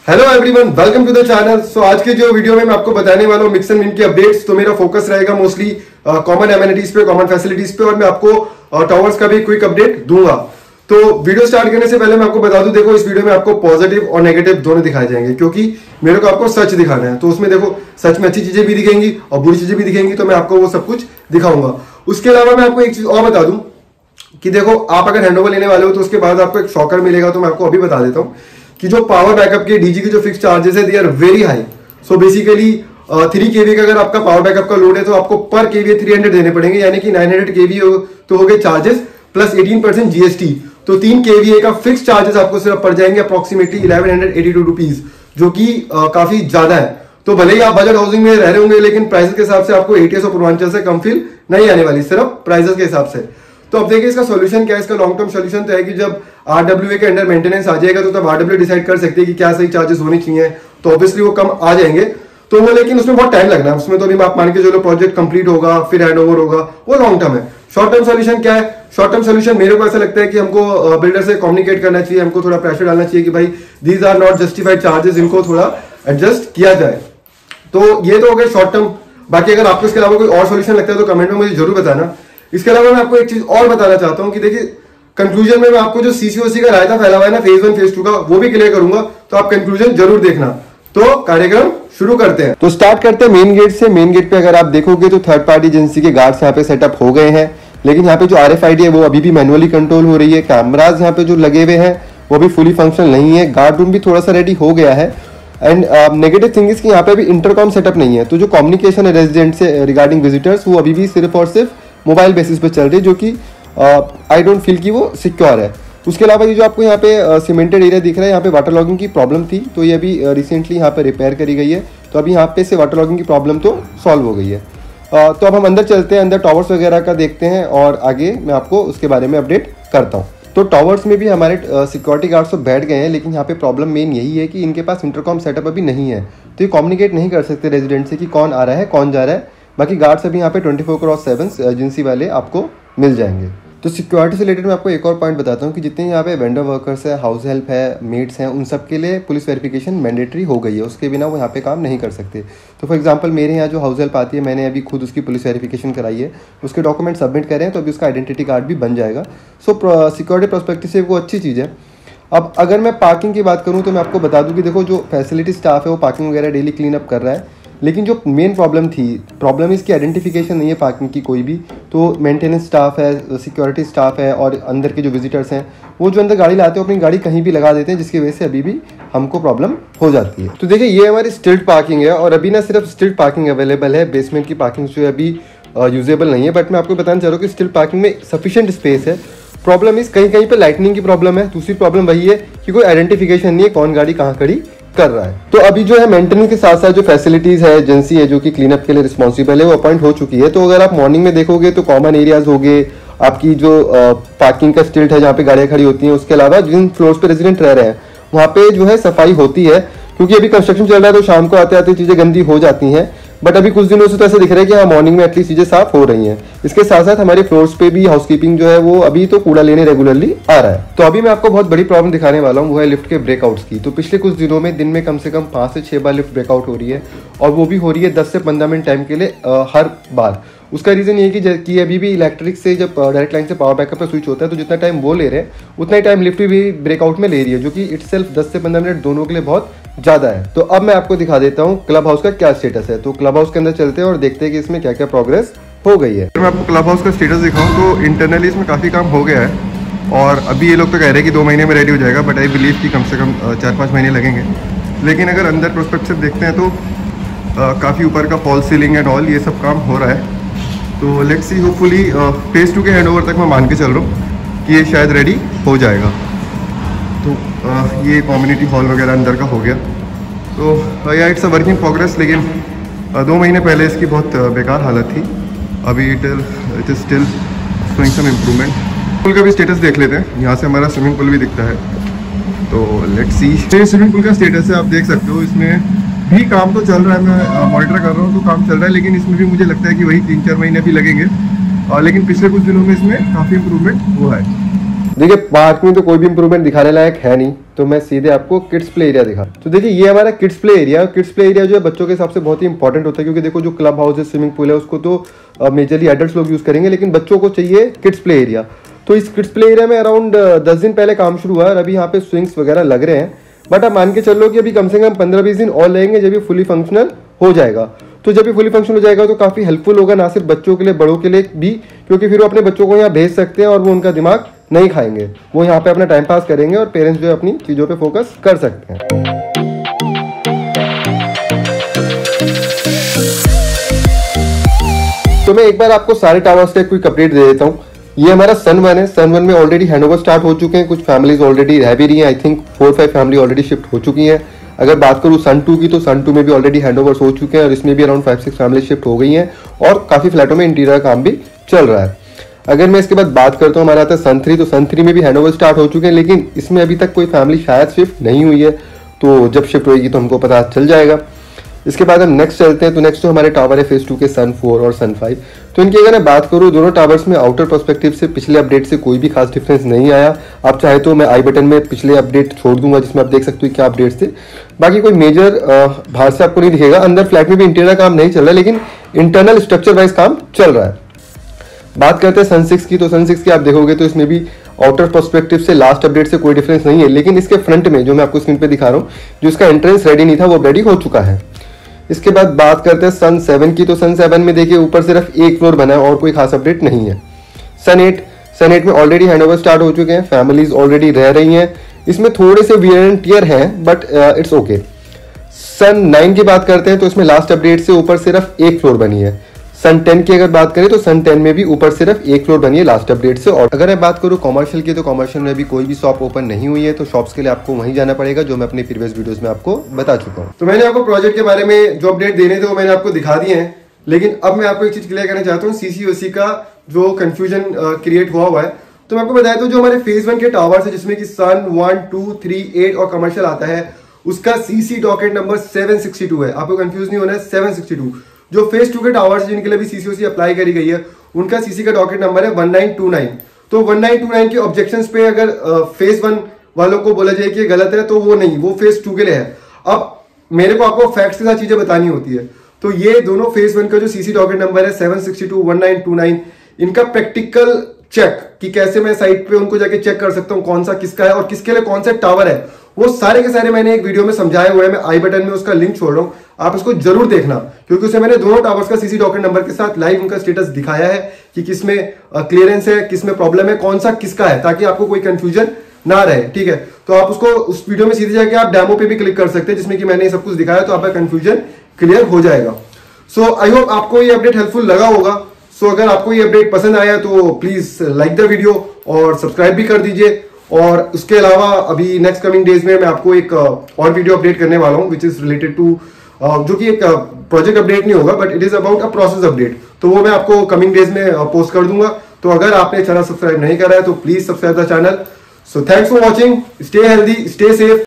Hello everyone, welcome to the channel. So आज के जो वीडियो में मैं आपको बताने वाला हूँ मिक्स एंड मिन की अपडेट्स। तो मेरा फोकस रहेगा मोस्टली कॉमन एमिनिटीज पे, कॉमन फैसिलिटीज पे, और मैं आपको टावर्स का भी क्विक अपडेट दूंगा। तो वीडियो स्टार्ट करने से पहले मैं आपको बता दूं, देखो इस वीडियो में आपको पॉजिटिव और नेगेटिव दोनों दिखाए जाएंगे, क्योंकि मेरे को आपको सच दिखाना है। तो उसमें देखो सच में अच्छी चीजें भी दिखेंगी और बुरी चीजें भी दिखेंगी, तो मैं आपको वो सब कुछ दिखाऊंगा। उसके अलावा मैं आपको एक चीज और बता दूं कि देखो आप अगर हैंडओवर लेने वाले हो तो उसके बाद आपको एक शॉकर मिलेगा। तो मैं आपको अभी बता देता हूँ कि जो पावर बैकअप के डीजी के जो फिक्स चार्जेस है, they are very high. So basically 3 kVA का अगर आपका पावर बैकअप का लोड है तो आपको पर kVA 300 देने पड़ेंगे, यानी कि 900 kVA तो हो गए चार्जेस प्लस 18% GST। तो 3 kVA का फिक्स चार्जेस आपको सिर्फ पड़ जाएंगे अप्रोक्सीमेटली 1182 रुपीज, जो कि काफी ज्यादा है। तो भले ही आप बजट हाउसिंग में रह रहे होंगे, लेकिन प्राइसेस के हिसाब से आपको ATS और पूर्वांचल से कम फील नहीं आने वाली, सिर्फ प्राइसेस के हिसाब से। तो अब देखिए इसका सॉल्यूशन क्या है। इसका लॉन्ग टर्म सॉल्यूशन तो है कि जब RWA के अंडर मेंटेनेंस आ जाएगा तो तब RWA डिसाइड कर सकते हैं कि क्या सही चार्जेस होने चाहिए, तो ऑब्वियसली वो कम आ जाएंगे। तो वो लेकिन उसमें बहुत टाइम लगना है। उसमें तो अभी आप मान के चलो प्रोजेक्ट कंप्लीट होगा फिर हैंडओवर होगा, वो लॉन्ग टर्म है। शॉर्ट टर्म सॉल्यूशन क्या है? शॉर्ट टर्म सॉल्यूशन मेरे को ऐसा लगता है कि हमको बिल्डर से कम्युनिकेट करना चाहिए, हमको थोड़ा प्रेशर डालना चाहिए कि भाई these are not justified charges, इनको थोड़ा एडजस्ट किया जाए। तो ये तो हो गया शॉर्ट टर्म। बाकी अगर आपको इसके अलावा कोई और सॉल्यूशन लगता है तो कमेंट में मुझे जरूर बताना। इसके अलावा मैं आपको एक चीज और बताना चाहता हूं कि देखिए कंक्लूजन में मैं आपको जो CCOC का रायता फैला हुआ है ना फेज 1 फेज 2 का, वो भी क्लियर करूंगा। तो आप कंक्लूजन जरूर देखना। तो कार्यक्रम शुरू करते हैं। तो स्टार्ट करते हैं मेन गेट से। मेन गेट पे अगर आप देखोगे तो थर्ड पार्टी एजेंसी के गार्ड्स यहाँ पे सेटअप हो गए हैं, लेकिन यहाँ पे जो RFID है वो अभी भी मैनुअली कंट्रोल हो रही है। कैमराज यहाँ पे जो लगे हुए हैं वो भी फुली फंक्शनल नहीं है। गार्ड रूम भी थोड़ा सा रेडी हो गया है। एंड नेगेटिव थिंग इज कि यहाँ पे अभी इंटरकॉम सेटअप नहीं है। तो जो कम्युनिकेशन है रेजिडेंट से रिगार्डिंग विजिटर्स, वो अभी भी सिर्फ और सिर्फ मोबाइल बेसिस पे चल रही है, जो कि आई डोंट फील कि वो सिक्योर है। उसके अलावा ये जो आपको यहाँ पे सीमेंटेड एरिया दिख रहा है, यहाँ पे वाटर लॉगिंग की प्रॉब्लम थी, तो ये अभी रिसेंटली यहाँ पे रिपेयर करी गई है। तो अभी यहाँ पे से वाटर लॉगिंग की प्रॉब्लम तो सॉल्व हो गई है। तो अब हम अंदर चलते हैं, अंदर टावर्स वगैरह का देखते हैं और आगे मैं आपको उसके बारे में अपडेट करता हूँ। तो टावर्स में भी हमारे सिक्योरिटी गार्ड्स तो बैठ गए हैं, लेकिन यहाँ पे प्रॉब्लम मेन यही है कि इनके पास इंटरकॉम सेटअप अभी नहीं है। तो ये कम्युनिकेट नहीं कर सकते रेजिडेंट से कि कौन आ रहा है कौन जा रहा है। बाकी गार्ड्स अभी यहाँ पे 24/7 एजेंसी वाले आपको मिल जाएंगे। तो सिक्योरिटी से रिलेटेड मैं आपको एक और पॉइंट बताता हूँ कि जितने यहाँ पे वेंडर वर्कर्स है, हाउस हेल्प है, मेड्स हैं, उन सब के लिए पुलिस वेरिफिकेशन मैंडेटरी हो गई है। उसके बिना वो यहाँ पे काम नहीं कर सकते। तो फॉर एग्जांपल मेरे यहाँ जो हाउस हेल्प आती है, मैंने अभी खुद उसकी पुलिस वेरिफिकेशन कराई है, उसके डॉक्यूमेंट सबमिट करे हैं, तो अभी उसका आइडेंटिटी कार्ड भी बन जाएगा। सो सिक्योरिटी पर्सपेक्टिव से वो अच्छी चीज़ है। अब अगर मैं पार्किंग की बात करूँ तो मैं आपको बता दूँ कि देखो जो फैसिलिटी स्टाफ है वो पार्किंग वगैरह डेली क्लीन अप कर रहा है, लेकिन जो मेन प्रॉब्लम इसकी आइडेंटिफिकेशन नहीं है पार्किंग की कोई भी। तो मेंटेनेंस स्टाफ है, सिक्योरिटी स्टाफ है और अंदर के जो विजिटर्स हैं, वो जो अंदर गाड़ी लाते हैं अपनी गाड़ी कहीं भी लगा देते हैं, जिसकी वजह से अभी भी हमको प्रॉब्लम हो जाती है। तो देखिए ये हमारी स्ट्रीट पार्किंग है, और अभी ना सिर्फ स्ट्रीट पार्किंग अवेलेबल है, बेसमेंट की पार्किंग जो है अभी यूजेबल नहीं है। बट मैं आपको बताना चाह रहा हूँ कि स्ट्रीट पार्किंग में सफिशिएंट स्पेस है। प्रॉब्लम इस कहीं कहीं पर लाइटनिंग की प्रॉब्लम है। दूसरी प्रॉब्लम वही है कि कोई आइडेंटिफिकेशन नहीं है कौन गाड़ी कहाँ खड़ी कर रहा है। तो अभी जो है मेंटेनेंस के साथ साथ जो फैसिलिटीज है, एजेंसी है जो कि क्लीन अप के लिए रिस्पॉन्सिबल है, वो अपॉइंट हो चुकी है। तो अगर आप मॉर्निंग में देखोगे तो कॉमन एरियाज हो गए, आपकी जो पार्किंग का स्ट्रीट है जहाँ पे गाड़ियाँ खड़ी होती हैं, उसके अलावा जिन फ्लोर्स पे रेजिडेंट रह रहे हैं वहाँ पे जो है सफाई होती है। क्योंकि अभी कंस्ट्रक्शन चल रहा है तो शाम को आते आते चीजें गंदी हो जाती हैं। बट अभी कुछ दिनों से तो ऐसे दिख रहा है कि हाँ मॉर्निंग में एटलीस्ट चीजें साफ हो रही हैं। इसके साथ साथ हमारे फ्लोर्स पे भी हाउसकीपिंग जो है वो अभी तो कूड़ा लेने रेगुलरली आ रहा है। तो अभी मैं आपको बहुत बड़ी प्रॉब्लम दिखाने वाला हूँ, वो है लिफ्ट के ब्रेकआउट्स की। तो पिछले कुछ दिनों में दिन में कम से कम 5 से 6 बार लिफ्ट ब्रेकआउट हो रही है, और वो भी हो रही है 10 से 15 मिनट टाइम के लिए हर बार। उसका रीजन ये है कि अभी भी इलेक्ट्रिक से जब डायरेक्ट लाइन से पावर बैकअप पे स्विच होता है तो जितना टाइम वो ले रहे हैं उतना ही टाइम लिफ्ट भी ब्रेकआउट में ले रही है, जो कि इटसेल्फ 10 से 15 मिनट दोनों के लिए बहुत ज्यादा है। तो अब मैं आपको दिखा देता हूँ क्लब हाउस का क्या स्टेटस है। तो क्लब हाउस के अंदर चलते हैं और देखते हैं कि इसमें क्या क्या प्रोग्रेस हो गई है। मैं आपको क्लब हाउस का स्टेटस दिखाऊं तो इंटरनली इसमें काफी काम हो गया है, और अभी ये लोग तो कह रहे हैं कि 2 महीने में रेडी हो जाएगा, बट आई बिलीव कि कम से कम 4-5 महीने लगेंगे। लेकिन अगर अंदर प्रोस्पेक्टिव देखते हैं तो काफ़ी ऊपर का फॉल सीलिंग एंड ऑल ये सब काम हो रहा है। तो लेट्स सी, होपफुली फेज 2 के हैंडओवर तक मैं मान के चल रहा हूँ कि ये शायद रेडी हो जाएगा। तो ये कम्युनिटी हॉल वगैरह अंदर का हो गया। तो या it's a work in progress, लेकिन 2 महीने पहले इसकी बहुत बेकार हालत थी। अभी it is still showing some improvement. Pool का भी स्टेटस देख लेते हैं। यहाँ से हमारा स्विमिंग पूल भी दिखता है। तो लेट्स सी, ये स्विमिंग पूल का स्टेटस है, आप देख सकते हो। इसमें भी काम तो चल रहा है, मैं मॉनिटर कर रहा हूँ तो काम चल रहा है, लेकिन इसमें भी मुझे लगता है कि वही 3-4 महीने भी लगेंगे। लेकिन पिछले कुछ दिनों में इसमें काफ़ी इम्प्रूवमेंट हुआ है। देखिए पार्क में तो कोई भी इंप्रूवमेंट दिखाने लायक है नहीं, तो मैं सीधे आपको किड्स प्ले एरिया दिखा। तो देखिए ये हमारा kids play area, kids play area जो है बच्चों के हिसाब से बहुत ही इंपॉर्टेंट होता है, क्योंकि देखो जो क्लब हाउस है, स्विमिंग पूल है, उसको तो मेजरली एडल्ट लोग यूज करेंगे, लेकिन बच्चों को चाहिए किड्स प्ले एरिया। तो इस किड्स प्ले एरिया में अराउंड 10 दिन पहले काम शुरू हुआ और अभी यहाँ पे स्विंग्स वगैरह लग रहे हैं, बट आप मान के चलो कि अभी कम से कम 15-20 दिन और लगेंगे जब ये फुली फंक्शनल हो जाएगा। तो जब ये फुली फंक्शनल हो जाएगा तो काफी हेल्पफुल होगा, ना सिर्फ बच्चों के लिए बड़ों के लिए भी, क्योंकि फिर वो अपने बच्चों को यहाँ भेज सकते हैं और वो उनका दिमाग नहीं खाएंगे, वो यहाँ पे अपना टाइम पास करेंगे और पेरेंट्स जो है अपनी चीजों पे फोकस कर सकते हैं। तो मैं एक बार आपको सारे टावर्स का क्विक अपडेट दे देता हूँ। ये हमारा सन 1 है, सन 1 में ऑलरेडी हैंडओवर स्टार्ट हो चुके हैं, कुछ फैमिलीज ऑलरेडी रह भी रही हैं, I think 4-5 family already shift हो चुकी हैं। अगर बात करूँ सन 2 की, तो सन 2 में भी ऑलरेडी हैंडओवर्स हो चुके हैं और इसमें भी अराउंड 5-6 फैमिली शिफ्ट हो गई हैं और काफी फ्लैटों में इंटीरियर काम भी चल रहा है। अगर मैं इसके बाद बात करता हूँ हमारा आता है सन 3, तो सन 3 में भी हैंडओवर स्टार्ट हो चुके हैं, लेकिन इसमें अभी तक कोई फैमिली शायद शिफ्ट नहीं हुई है, तो जब शिफ्ट होगी तो हमको पता चल जाएगा। इसके बाद हम नेक्स्ट चलते हैं, तो नेक्स्ट जो हमारे टावर है फेज 2 के सन 4 और सन 5। तो इनकी अगर मैं बात करूँ, दोनों टावर्स में आउटर पर्सपेक्टिव से पिछले अपडेट से कोई भी खास डिफरेंस नहीं आया। आप चाहे तो मैं आई बटन में पिछले अपडेट छोड़ दूंगा, जिसमें आप देख सकते हो क्या अपडेट्स थे। बाकी कोई मेजर बाहर से आपको नहीं दिखेगा। अंदर फ्लैट में भी इंटीरियर काम नहीं चल रहा है, लेकिन इंटरनल स्ट्रक्चर वाइज काम चल रहा है। बात करते हैं सन 6 की, तो सन 6 की आप देखोगे तो इसमें भी आउटर पर्सपेक्टिव से लास्ट अपडेट से कोई डिफरेंस नहीं है, लेकिन इसके फ्रंट में जो मैं आपको स्क्रीन पे दिखा रहा हूँ, जो इसका एंट्रेंस रेडी नहीं था वो रेडी हो चुका है। इसके बाद बात करते हैं सन 7 की, तो सन 7 में देखिए ऊपर सिर्फ एक फ्लोर बना है और कोई खास अपडेट नहीं है। सन 8 में ऑलरेडी हैंडओवर स्टार्ट हो चुके हैं, फैमिलीज ऑलरेडी रह रही हैं, इसमें थोड़े से वियर एंड टियर हैं बट इट्स ओके। सन 9 की बात करते हैं, तो इसमें लास्ट अपडेट से ऊपर सिर्फ एक फ्लोर बनी है। सन 10 की अगर बात करें तो सन 10 में भी ऊपर सिर्फ एक फ्लोर बनी है लास्ट अपडेट से। और अगर मैं बात करूं कमर्शियल की, तो कमर्शियल में भी कोई भी शॉप ओपन नहीं हुई है, तो शॉप्स के लिए आपको वहीं जाना पड़ेगा, जो मैं अपने प्रीवियस वीडियोस में आपको बता चुका हूं। तो मैंने आपको प्रोजेक्ट के बारे में जो अपडेट देने थे वो मैंने आपको दिखा दिए हैं, लेकिन अब मैं आपको एक चीज क्लियर करना चाहता हूँ, CCOC का जो कंफ्यूजन क्रिएट हुआ है। तो मैं आपको बताया तो जो हमारे फेज 1 के टावर्स है, जिसमें कि सन 1, 2, 3, 8 और कमर्शियल आता है, उसका CC डॉकेट नंबर 762 है। आपको कंफ्यूज नहीं होना है, 762। जो फेज 2 के टावर्स जिनके लिए भी CCOC अप्लाई करी गई है, उनका CC का डॉकेट नंबर है 1929। तो 1929 के ऑब्जेक्शंस पे अगर फेज 1 वालों को बोला जाए कि ये गलत है, तो वो नहीं, वो फेज 2 के लिए है। अब मेरे को आपको फैक्ट्स के साथ चीजें बतानी होती है। तो ये दोनों फेज 1 का जो CC डॉकेट नंबर है 762, 1929, इनका प्रैक्टिकल चेक कि कैसे मैं साइट पे उनको जाके चेक कर सकता हूँ कौन सा किसका है और किसके लिए कौन सा टावर है, वो सारे के सारे मैंने एक वीडियो में समझाए हुए हैं। मैं आई बटन में उसका लिंक छोड़ रहा हूं, आप इसको जरूर देखना, क्योंकि उसमें मैंने दोनों टावर्स का CC डॉकेट नंबर के साथ लाइव उनका स्टेटस दिखाया है कि किसमें क्लियरेंस है, किसमें प्रॉब्लम है, कौन सा किसका है, ताकि आपको कोई कंफ्यूजन ना रहे। ठीक है, तो आप उसको उस वीडियो में सीधे जाके आप डेमो पे भी क्लिक कर सकते हैं, जिसमें कि मैंने सब कुछ दिखाया, तो आपका कंफ्यूजन क्लियर हो जाएगा। सो आई होप आपको ये अपडेट हेल्पफुल लगा होगा। सो अगर आपको ये अपडेट पसंद आया तो प्लीज लाइक द वीडियो और सब्सक्राइब भी कर दीजिए। और उसके अलावा अभी नेक्स्ट कमिंग डेज में मैं आपको एक और वीडियो अपडेट करने वाला हूं, विच इज रिलेटेड टू, जो कि एक प्रोजेक्ट अपडेट नहीं होगा, but it is about a process update. तो वो मैं आपको कमिंग डेज में पोस्ट कर दूंगा। तो अगर आपने चैनल सब्सक्राइब नहीं करा है तो please subscribe the channel. So thanks for watching, stay healthy, stay safe.